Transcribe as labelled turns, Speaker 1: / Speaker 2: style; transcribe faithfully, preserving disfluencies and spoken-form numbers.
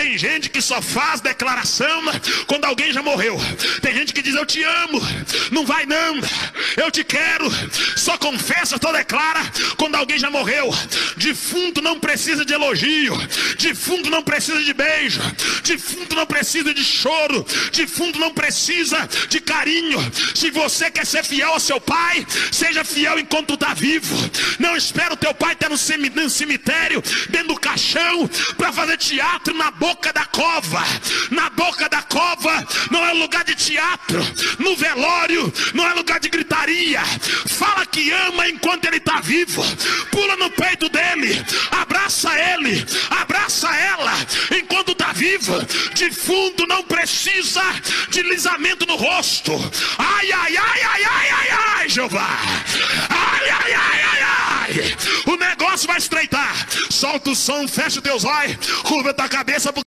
Speaker 1: Tem gente que só faz declaração quando alguém já morreu. Tem gente que diz: eu te amo, não vai não, eu te quero. Só confessa, só declara quando alguém já morreu. Defunto não precisa de elogio, defunto não precisa de beijo, defunto não precisa de choro, defunto não precisa de carinho. Se você quer ser fiel ao seu pai, seja fiel enquanto está vivo. Não espera o teu pai estar no cemitério, dentro do caixão, para fazer teatro na boca da cova. Na boca da cova não é lugar de teatro. No velório não é lugar de gritaria. Fala que ama enquanto ele está vivo. Pula no peito dele, abraça ele, abraça ela enquanto está vivo. Defunto não precisa de lisamento no rosto. Ai, ai, ai, ai, ai, ai, ai, Jeová. Ai, ai, ai, ai, ai. O negócio vai estreitar. Solta o som, fecha os teus olhos, curva tua cabeça.